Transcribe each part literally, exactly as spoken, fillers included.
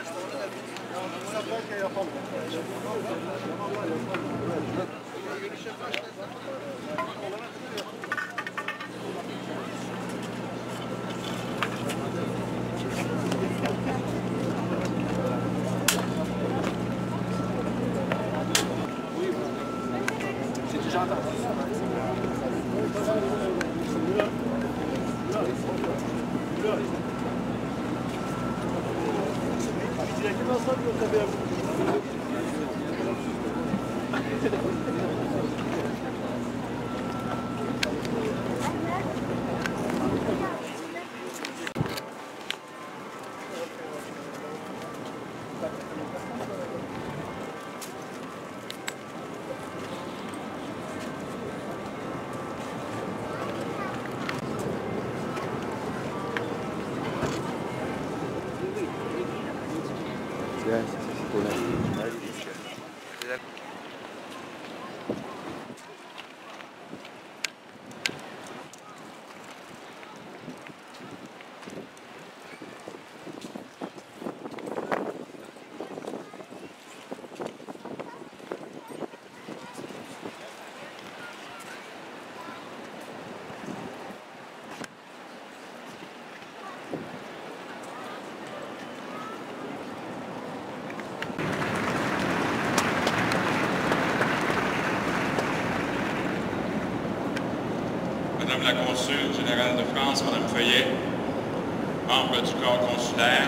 Madame la Consul générale de France, Madame Feuillet, membre du corps consulaire,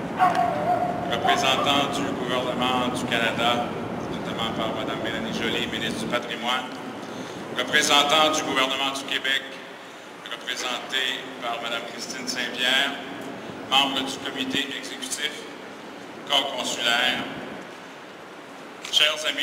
représentant du gouvernement du Canada, notamment par Madame Mélanie Joly, ministre du Patrimoine, représentant du gouvernement du Québec, représenté par Madame Christine Saint-Pierre, membre du comité exécutif, corps consulaire, chers amis,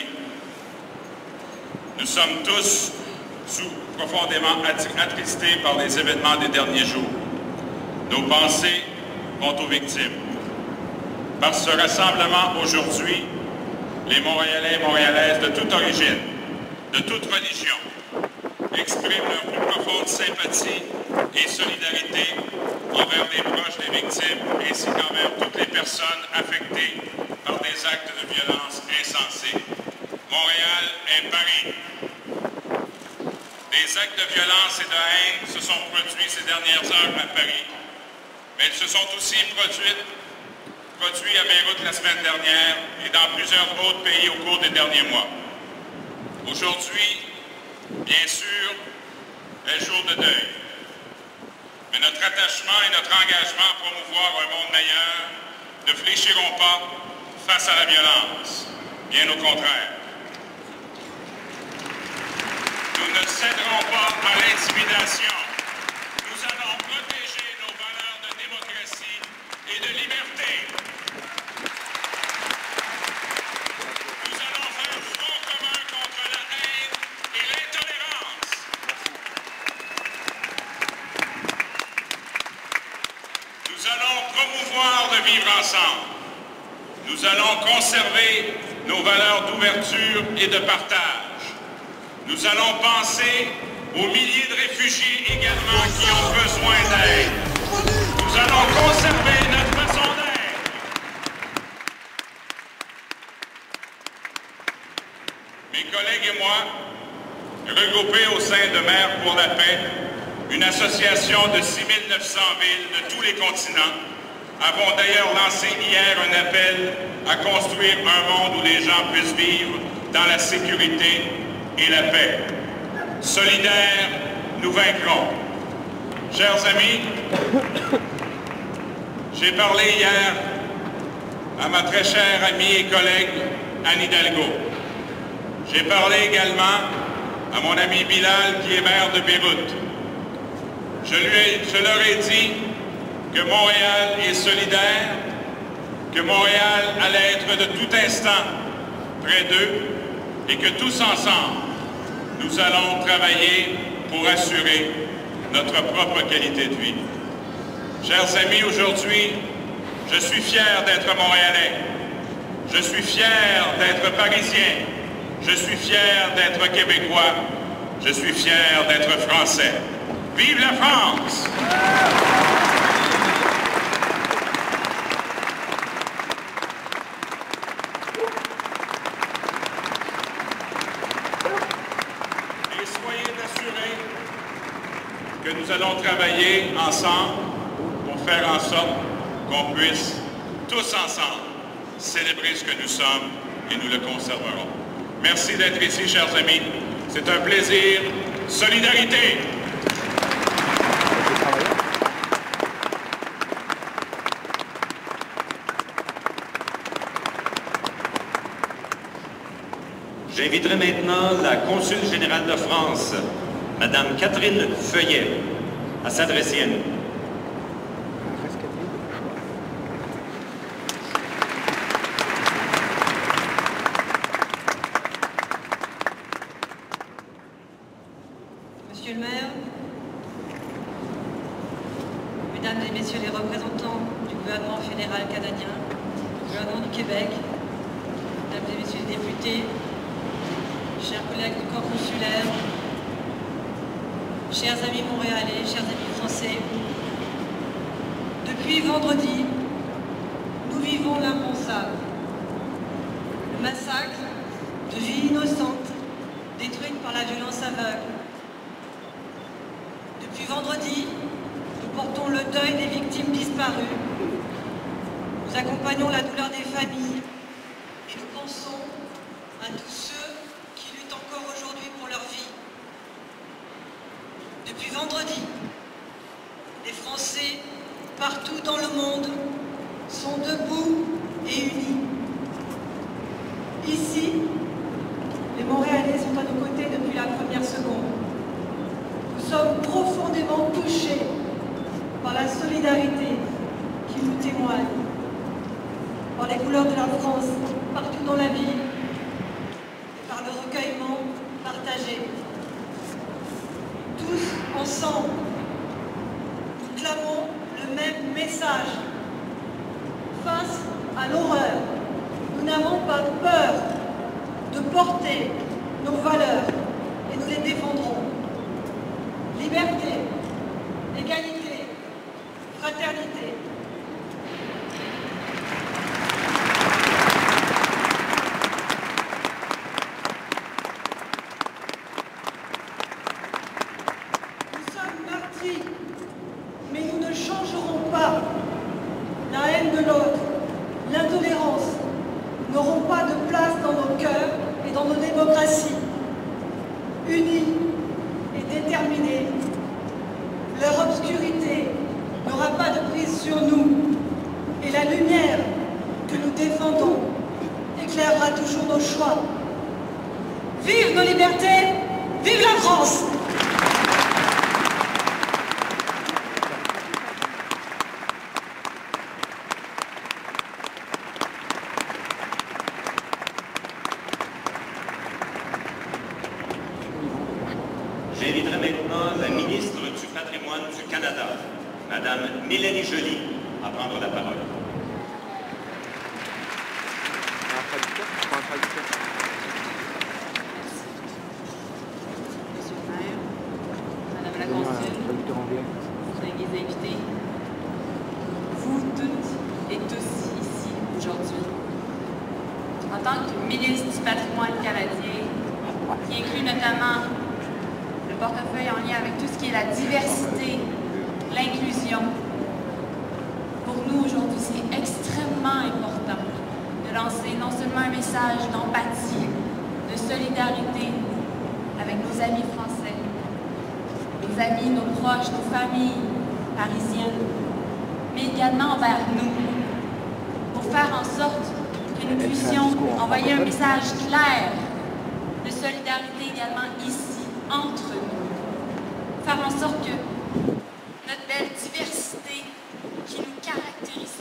nous sommes tous sous profondément attristés par les événements des derniers jours. Nos pensées vont aux victimes. Par ce rassemblement aujourd'hui, les Montréalais et Montréalaises de toute origine, de toute religion, expriment leur plus profonde sympathie et solidarité envers les proches des victimes ainsi qu'envers toutes les personnes affectées par des actes de violence insensés. Montréal est Paris. Des actes de violence et de haine se sont produits ces dernières heures à Paris, mais ils se sont aussi produits, produits à Beyrouth la semaine dernière et dans plusieurs autres pays au cours des derniers mois. Aujourd'hui, bien sûr, est jour de deuil, mais notre attachement et notre engagement à promouvoir un monde meilleur ne fléchiront pas face à la violence, bien au contraire. Nous ne céderons pas à l'intimidation. Nous allons protéger nos valeurs de démocratie et de liberté. Nous allons faire front commun contre la haine et l'intolérance. Nous allons promouvoir le vivre ensemble. Nous allons conserver nos valeurs d'ouverture et de partage. Nous allons penser aux milliers de réfugiés également qui ont besoin d'aide. Nous allons conserver notre façon d'être. Mes collègues et moi, regroupés au sein de Mères pour la paix, une association de six mille neuf cents villes de tous les continents, avons d'ailleurs lancé hier un appel à construire un monde où les gens puissent vivre dans la sécurité et la paix. Solidaires, nous vaincrons. Chers amis, j'ai parlé hier à ma très chère amie et collègue Anne Hidalgo. J'ai parlé également à mon ami Bilal qui est maire de Beyrouth. Je, lui ai, je leur ai dit que Montréal est solidaire, que Montréal allait être de tout instant près d'eux et que tous ensemble, nous allons travailler pour assurer notre propre qualité de vie. Chers amis, aujourd'hui, je suis fier d'être Montréalais. Je suis fier d'être Parisien. Je suis fier d'être Québécois. Je suis fier d'être Français. Vive la France! que nous allons travailler ensemble pour faire en sorte qu'on puisse tous ensemble célébrer ce que nous sommes et nous le conserverons. Merci d'être ici, chers amis. C'est un plaisir. Solidarité! J'inviterai maintenant la consul générale de France, Madame Catherine Feuillet, à s'adresser à nous. Monsieur le maire, mesdames et messieurs les représentants du gouvernement fédéral canadien, du gouvernement du Québec, mesdames et messieurs les députés, chers collègues du corps consulaire, chers amis montréalais, chers amis français, depuis vendredi, nous vivons l'impensable. Le massacre de vies innocentes détruites par la violence aveugle. Depuis vendredi, nous portons le deuil des victimes disparues. Nous accompagnons la douleur des familles et nous pensons à tous ceux qui luttent encore aujourd'hui pour leur vie. Depuis vendredi, les Français, partout dans le monde, sont debout et unis. Ici, les Montréalais sont à nos côtés depuis la première seconde. Nous sommes profondément touchés par la solidarité qui nous témoigne, par les couleurs de la France partout dans la ville et par le recueillement partagé. Tous ensemble, nous clamons le même message. Face à l'horreur, nous n'avons pas peur de porter nos valeurs et nous les défendrons. Liberté, égalité, fraternité. Nous sommes martyrs, mais nous ne changerons pas. La haine de l'autre, l'intolérance n'auront pas de place dans nos cœurs et dans nos démocraties. Unis et déterminés, leur obscurité n'aura pas de prise sur nous et la lumière que nous défendons éclairera toujours nos choix. Vive nos libertés, vive la France! J'inviterai maintenant la ministre du Patrimoine du Canada, Madame Mélanie Joly, à prendre la parole. Monsieur le maire, Madame la consul, les invités, vous toutes et tous ici aujourd'hui, en tant que ministre du Patrimoine canadien, qui inclut notamment le portefeuille en lien avec tout ce qui est la diversité, l'inclusion. Pour nous, aujourd'hui, c'est extrêmement important de lancer non seulement un message d'empathie, de solidarité avec nos amis français, nos amis, nos proches, nos familles parisiennes, mais également envers nous, pour faire en sorte que nous puissions envoyer un message clair de solidarité également ici, entre nous. Faire en sorte que notre belle diversité qui nous caractérise,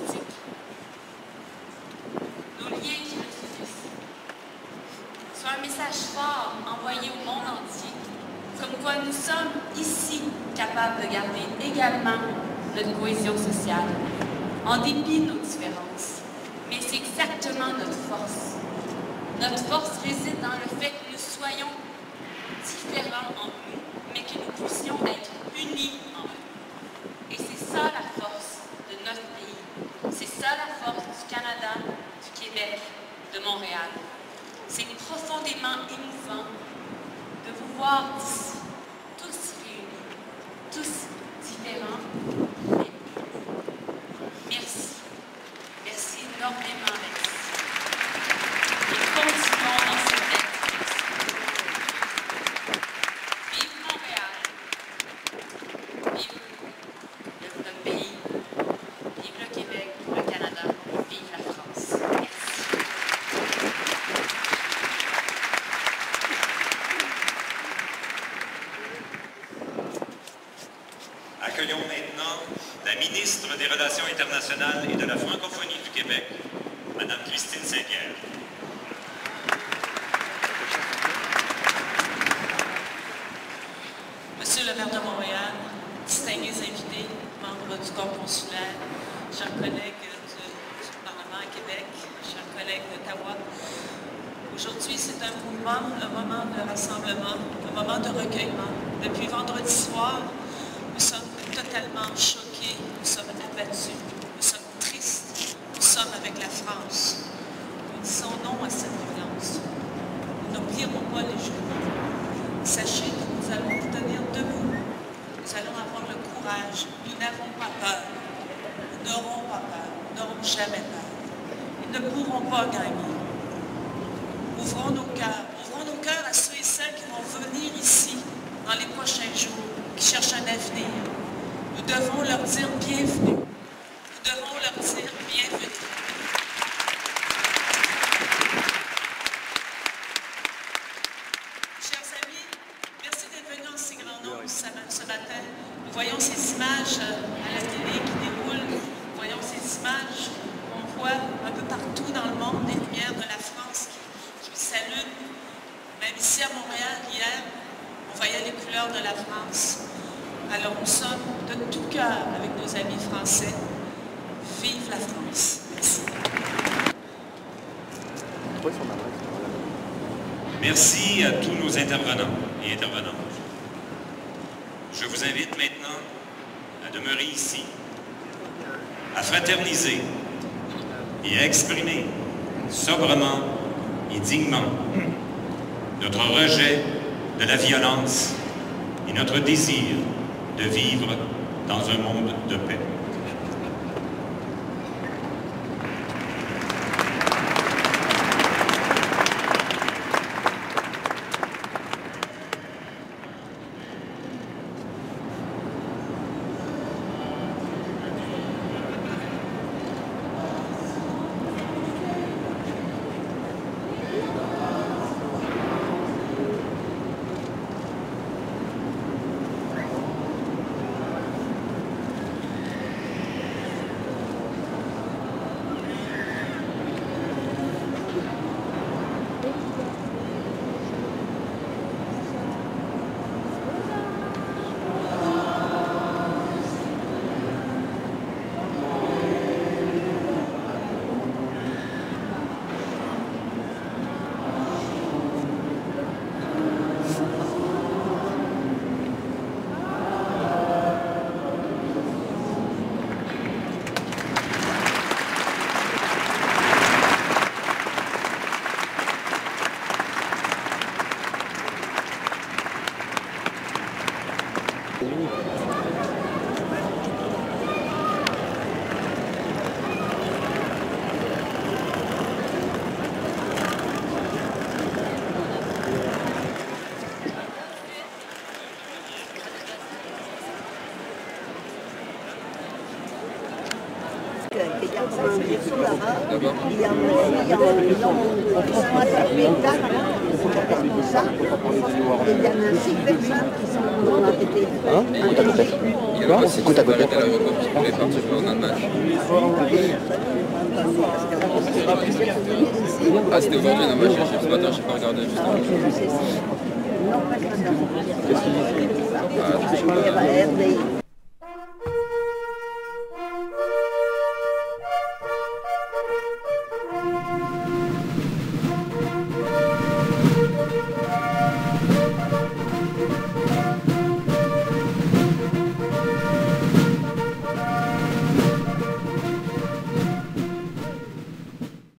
nos liens qui nous unissent, soit un message fort envoyé au monde entier, comme quoi nous sommes ici capables de garder également notre cohésion sociale, en dépit de nos différences. Mais c'est exactement notre force. Notre force réside dans le fait que nous soyons différents en nous, mais que nous puissions être unis en eux. Et c'est ça la force de notre pays. C'est ça la force du Canada, du Québec, de Montréal. C'est profondément émouvant de vous voir ici, tous réunis, tous différents. Mais merci. Merci énormément, merci. Et continuons dans cette activité. Vive Montréal. Vive notre pays. Vive le Québec, le Canada. Vive la France. Merci. Accueillons maintenant la ministre des Relations internationales et de la francophonie du Québec, Mme Christine Saint-Pierre. Monsieur le maire de Montréal, distingués invités, membres du corps consulaire, chers collègues du, du Parlement à Québec, chers collègues d'Ottawa, aujourd'hui c'est un mouvement, un moment de rassemblement, un moment de recueillement. Depuis vendredi soir, nous sommes totalement choqués, nous sommes abattus, nous sommes tristes, nous sommes avec la France. Nous disons non à cette violence. Nous n'oublierons pas les jours. Sachez que nous allons nous tenir debout. Nous allons avoir le courage. Nous n'avons pas peur. Nous n'aurons pas peur. Nous n'aurons jamais peur. Ils ne pourront pas gagner. Ouvrons nos cœurs. Ouvrons nos cœurs à ceux et celles qui vont venir ici dans les prochains jours, qui cherchent un avenir. Nous devons leur dire bienvenue. Nous devons leur dire bienvenue. Chers amis, merci d'être venus en si grand nombre ce matin. Nous voyons ces images à la télé qui déroulent. Nous voyons ces images qu'on voit un peu partout dans le monde, des lumières de la France qui, qui s'allument. Même ici à Montréal, hier, on voyait les couleurs de la France. Alors nous sommes de tout cœur avec nos amis français. Vive la France. Merci. Merci à tous nos intervenants et intervenantes. Je vous invite maintenant à demeurer ici, à fraterniser et à exprimer sobrement et dignement notre rejet de la violence et notre désir de vivre dans un monde de paix. C'est côte à côte. À l'aéroport, je voulais partir en Allemagne. Ah, c'était aujourd'hui en Allemagne, ce matin, je n'ai pas regardé juste avant. Qu'est-ce qu'il dit?